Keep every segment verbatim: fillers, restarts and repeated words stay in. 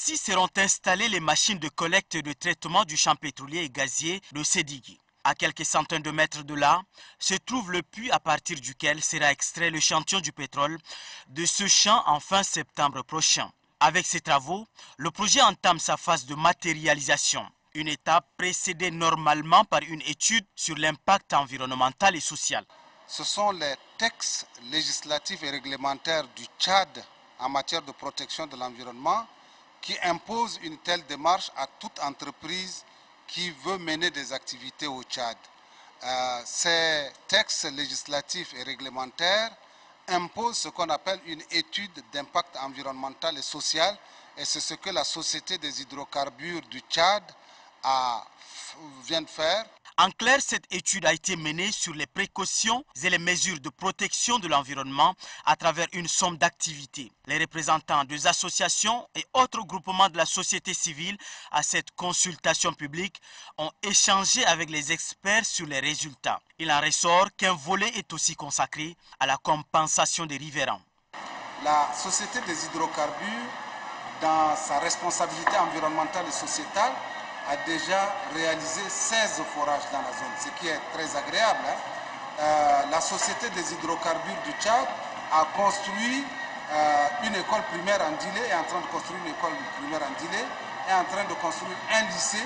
Ici seront installées les machines de collecte et de traitement du champ pétrolier et gazier de Sédigui. À quelques centaines de mètres de là, se trouve le puits à partir duquel sera extrait l'échantillon du pétrole de ce champ en fin septembre prochain. Avec ces travaux, le projet entame sa phase de matérialisation, une étape précédée normalement par une étude sur l'impact environnemental et social. Ce sont les textes législatifs et réglementaires du Tchad en matière de protection de l'environnement qui imposent une telle démarche à toute entreprise qui veut mener des activités au Tchad. Euh, ces textes législatifs et réglementaires imposent ce qu'on appelle une étude d'impact environnemental et social, et c'est ce que la Société des hydrocarbures du Tchad a, vient de faire. En clair, cette étude a été menée sur les précautions et les mesures de protection de l'environnement à travers une somme d'activités. Les représentants des associations et autres groupements de la société civile à cette consultation publique ont échangé avec les experts sur les résultats. Il en ressort qu'un volet est aussi consacré à la compensation des riverains. La Société des hydrocarbures, dans sa responsabilité environnementale et sociétale, a déjà réalisé seize forages dans la zone, ce qui est très agréable. Hein. Euh, la Société des hydrocarbures du Tchad a construit euh, une école primaire en Dilé, est en train de construire une école primaire en Dilé, est en train de construire un lycée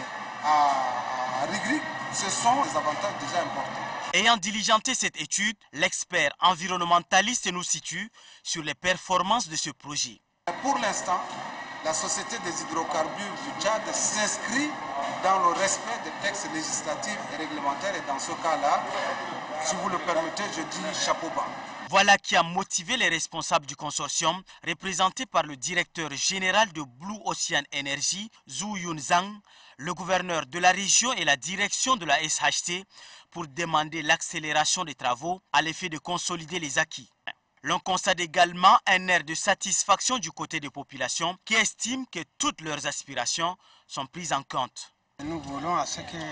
à, à Rigri. Ce sont des avantages déjà importants. Ayant diligenté cette étude, l'expert environnementaliste nous situe sur les performances de ce projet. Pour l'instant, la Société des hydrocarbures du Tchad s'inscrit dans le respect des textes législatifs et réglementaires, et dans ce cas-là, si vous le permettez, je dis chapeau bas. Voilà qui a motivé les responsables du consortium, représentés par le directeur général de Blue Ocean Energy, Zhu Yunzhang, le gouverneur de la région et la direction de la S H T, pour demander l'accélération des travaux à l'effet de consolider les acquis. L'on constate également un air de satisfaction du côté des populations qui estiment que toutes leurs aspirations sont prises en compte. Nous voulons à ce que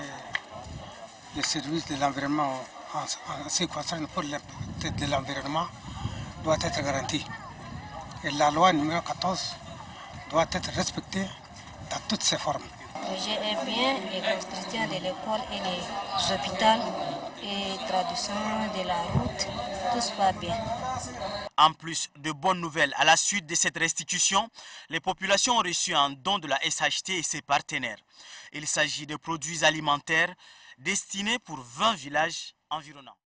les services de l'environnement, en ce qui concerne pour l'impact de l'environnement, doit être garanti. Et la loi numéro quatorze doit être respectée dans toutes ses formes. Le projet est bien, les constructions de l'école et les hôpitaux et traduction de la route, tout se va bien. En plus de bonnes nouvelles, à la suite de cette restitution, les populations ont reçu un don de la S H T et ses partenaires. Il s'agit de produits alimentaires destinés pour vingt villages environnants.